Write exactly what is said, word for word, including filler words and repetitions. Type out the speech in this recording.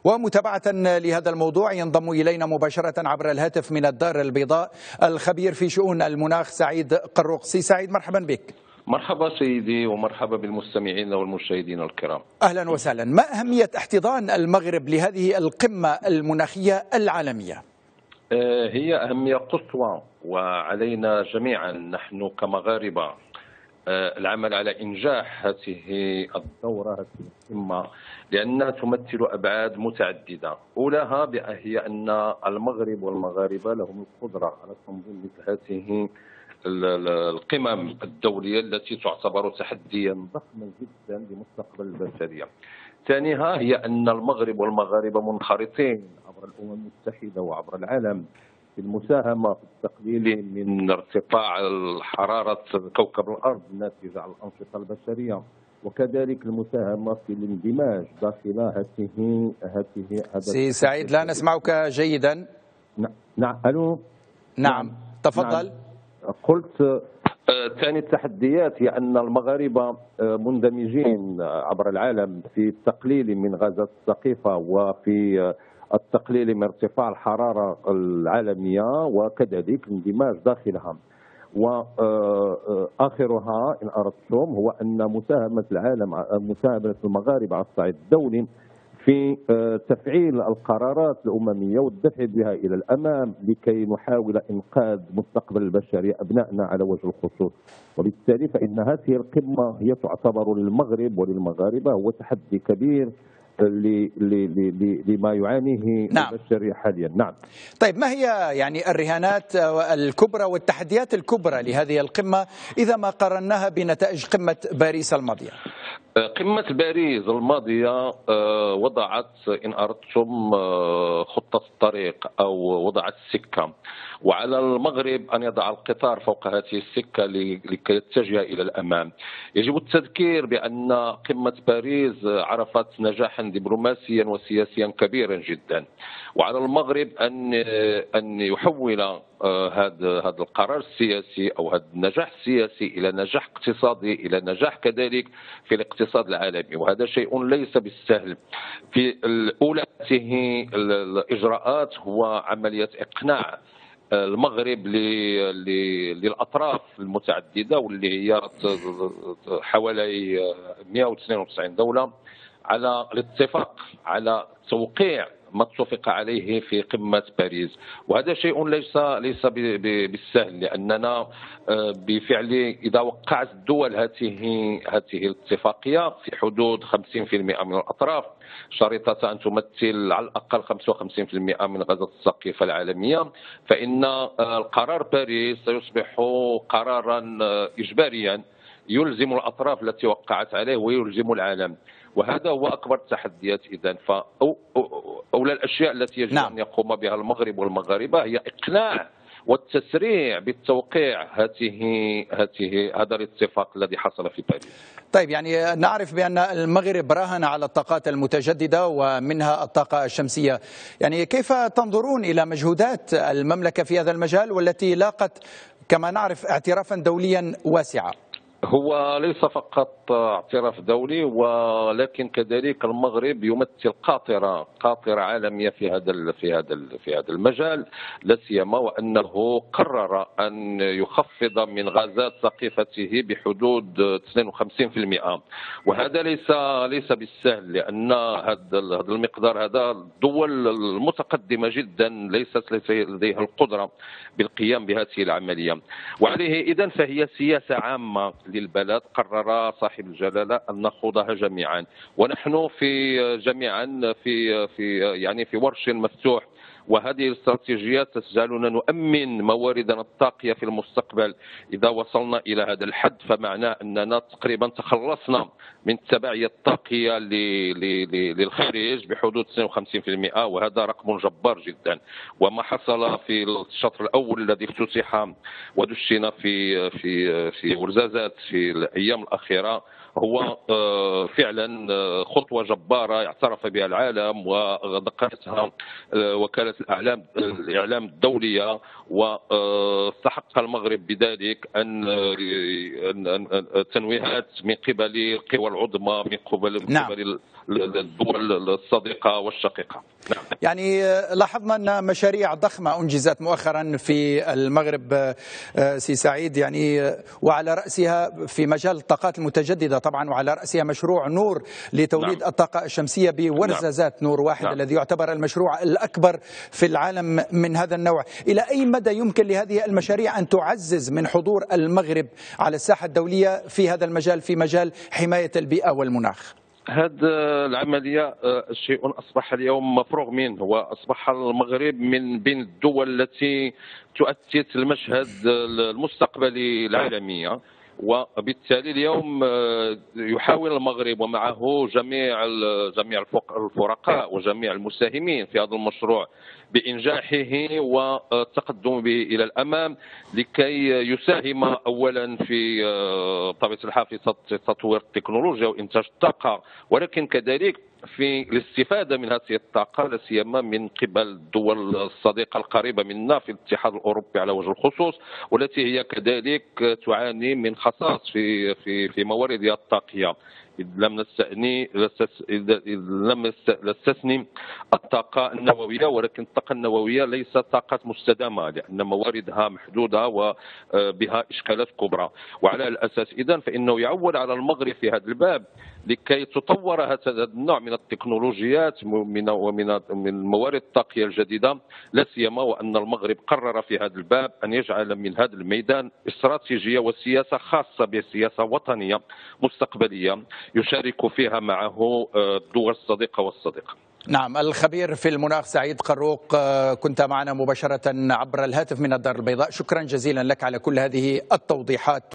ومتابعة لهذا الموضوع ينضم إلينا مباشرة عبر الهاتف من الدار البيضاء الخبير في شؤون المناخ سعيد قروقسي. سعيد، مرحبا بك. مرحبا سيدي ومرحبا بالمستمعين والمشاهدين الكرام. أهلا وسهلا. ما أهمية احتضان المغرب لهذه القمة المناخية العالمية؟ هي أهمية قصوى، وعلينا جميعا نحن كمغاربة العمل على إنجاح هذه الدورة، هذه القمة، لأنها تمثل أبعاد متعددة. أولاها هي أن المغرب والمغاربة لهم القدرة على تنظيم مثل هذه القمم الدولية التي تعتبر تحديا ضخما جدا لمستقبل البشرية. ثانيها هي أن المغرب والمغاربة منخرطين عبر الأمم المتحدة وعبر العالم في المساهمة في التقليل من ارتفاع حرارة كوكب الأرض الناتجة عن الأنشطة البشرية، وكذلك المساهمة في الاندماج داخل هذه هذه سي سعيد، لا نسمعك جيدا. نعم. ألو. نعم تفضل. نعم. قلت ثاني التحديات هي أن المغاربة مندمجين عبر العالم في التقليل من غازات السقيفة وفي التقليل من ارتفاع الحرارة العالمية، وكذلك الاندماج داخلها. وآخرها إن أردتم هو أن مساهمة العالم مساهمة المغاربة على الصعيد الدولي في تفعيل القرارات الأممية والدفع بها إلى الأمام لكي نحاول إنقاذ مستقبل البشرية أبنائنا على وجه الخصوص. وبالتالي فإن هذه القمة هي تعتبر للمغرب وللمغاربة هو تحدي كبير لما يعانيه نعم. البشرية حاليا. نعم. طيب، ما هي يعني الرهانات الكبرى والتحديات الكبرى لهذه القمة إذا ما قارناها بنتائج قمة باريس الماضية؟ قمة باريس الماضية وضعت إن أردتم خطة الطريق أو وضعت السكة، وعلى المغرب أن يضع القطار فوق هذه السكة لكي يتجه إلى الأمام. يجب التذكير بأن قمة باريس عرفت نجاحا دبلوماسيا وسياسيا كبيرا جدا، وعلى المغرب أن أن يحول هذا هذا القرار السياسي أو هذا النجاح السياسي إلى نجاح اقتصادي، إلى نجاح كذلك في الاقتصاد العالمي، وهذا شيء ليس بالسهل. في أولى هذه الإجراءات هو عملية إقناع المغرب للأطراف المتعددة واللي هي حوالي مئة واثنين وتسعين دولة على الاتفاق على توقيع ما اتفق عليه في قمة باريس، وهذا شيء ليس ليس بالسهل، لأننا بفعل إذا وقعت الدول هذه هذه الاتفاقية في حدود خمسين بالمئة من الأطراف شريطة أن تمثل على الأقل خمسة وخمسين بالمئة من غازات السقيفة العالمية، فإن القرار باريس سيصبح قرارا إجباريا يلزم الأطراف التي وقعت عليه ويلزم العالم، وهذا هو أكبر التحديات. إذن فأولى الأشياء التي يجب نعم. أن يقوم بها المغرب والمغاربة هي إقناع والتسريع بالتوقيع هذه هذه هذا الاتفاق الذي حصل في باريس. طيب، يعني نعرف بأن المغرب راهن على الطاقات المتجددة ومنها الطاقة الشمسية، يعني كيف تنظرون إلى مجهودات المملكة في هذا المجال والتي لاقت كما نعرف اعترافا دوليا واسعا؟ هو ليس فقط اعتراف دولي، ولكن كذلك المغرب يمثل قاطرة قاطرة عالمية في هذا في هذا في هذا المجال، لا سيما وأنه قرر أن يخفض من غازات سقيفته بحدود اثنين وخمسين بالمئة، وهذا ليس ليس بالسهل، لأن هذا هذا المقدار هذا الدول المتقدمة جدا ليست لديها القدرة بالقيام بهذه العملية، وعليه إذن فهي سياسة عامة للبلد قرر صاحب الجلالة أن نخوضها جميعا، ونحن في جميعا في في يعني في ورش مفتوح، وهذه الاستراتيجيات تجعلنا نؤمن مواردنا الطاقية في المستقبل. إذا وصلنا إلى هذا الحد فمعناه أننا تقريبا تخلصنا من التبعية الطاقية للخارج بحدود اثنين وخمسين بالمئة، وهذا رقم جبار جدا. وما حصل في الشطر الأول الذي افتتح ودشن في في في ورزازات في الأيام الأخيرة هو فعلا خطوة جبارة اعترف بها العالم ودقتها وكالة الإعلام الإعلام الدولية، واستحق المغرب بذلك أن تنويهات من قبل القوى العظمى، من قبل نعم. الدول الصديقة والشقيقة. نعم. يعني لاحظنا أن مشاريع ضخمة أنجزت مؤخرا في المغرب سي سعيد، يعني وعلى رأسها في مجال الطاقات المتجددة طبعا، وعلى رأسها مشروع نور لتوليد نعم. الطاقة الشمسية بورزازات نعم. نور واحد نعم. الذي يعتبر المشروع الأكبر في العالم من هذا النوع. إلى أي مدى يمكن لهذه المشاريع أن تعزز من حضور المغرب على الساحة الدولية في هذا المجال، في مجال حماية البيئة والمناخ؟ هذه العملية شيء أصبح اليوم مفروغ منه، وأصبح المغرب من بين الدول التي تؤسس المشهد المستقبلي العالمي، وبالتالي اليوم يحاول المغرب ومعه جميع جميع الفرقاء وجميع المساهمين في هذا المشروع بإنجاحه والتقدم به إلى الأمام، لكي يساهم أولا في طبيعة الحال في تطوير التكنولوجيا وإنتاج الطاقة، ولكن كذلك في الاستفادة من هذه الطاقة لا سيما من قبل الدول الصديقة القريبة منا في الاتحاد الأوروبي على وجه الخصوص، والتي هي كذلك تعاني من خصاص في في في مواردها الطاقية. إذ لم نستثني إذ لم نستثني الطاقة النووية، ولكن الطاقة النووية ليست طاقة مستدامة لأن مواردها محدودة وبها إشكالات كبرى، وعلى الأساس إذن فإنه يعول على المغرب في هذا الباب لكي تطور هذا النوع من التكنولوجيات ومن ومن من الموارد الطاقية الجديدة، لا سيما وأن المغرب قرر في هذا الباب أن يجعل من هذا الميدان استراتيجية وسياسة خاصة بسياسة وطنية مستقبلية يشارك فيها معه الدول الصديقة والصديقة. نعم، الخبير في المناخ سعيد قروق كنت معنا مباشرة عبر الهاتف من الدار البيضاء، شكرا جزيلا لك على كل هذه التوضيحات.